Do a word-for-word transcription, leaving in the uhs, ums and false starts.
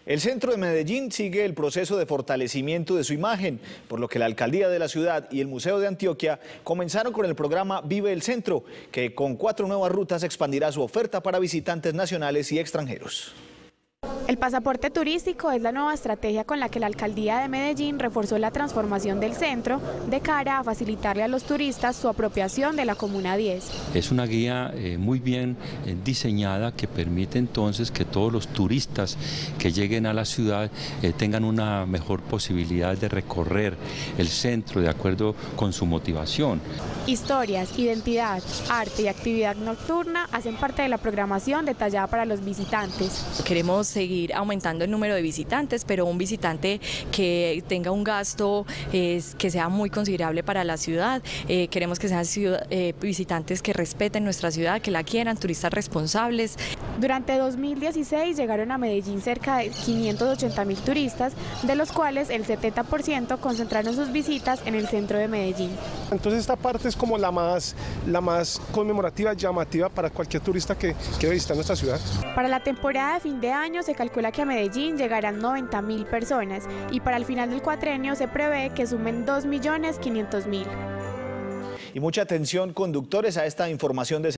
El centro de Medellín sigue el proceso de fortalecimiento de su imagen, por lo que la Alcaldía de la ciudad y el Museo de Antioquia comenzaron con el programa Vive el Centro, que con cuatro nuevas rutas expandirá su oferta para visitantes nacionales y extranjeros. El pasaporte turístico es la nueva estrategia con la que la Alcaldía de Medellín reforzó la transformación del centro de cara a facilitarle a los turistas su apropiación de la Comuna diez. Es una guía eh, muy bien eh, diseñada que permite entonces que todos los turistas que lleguen a la ciudad eh, tengan una mejor posibilidad de recorrer el centro de acuerdo con su motivación. Historias, identidad, arte y actividad nocturna hacen parte de la programación detallada para los visitantes. Queremos seguir aumentando el número de visitantes, pero un visitante que tenga un gasto eh, que sea muy considerable para la ciudad. Eh, queremos que sean ciudad, eh, visitantes que respeten nuestra ciudad, que la quieran, turistas responsables. Durante dos mil dieciséis llegaron a Medellín cerca de quinientos ochenta mil turistas, de los cuales el setenta por ciento concentraron sus visitas en el centro de Medellín. Entonces esta parte es como la más, la más conmemorativa, llamativa para cualquier turista que quiera visitar nuestra ciudad. Para la temporada de fin de año se calcula que a Medellín llegarán noventa mil personas y para el final del cuatrenio se prevé que sumen dos millones quinientos mil. Y mucha atención, conductores, a esta información de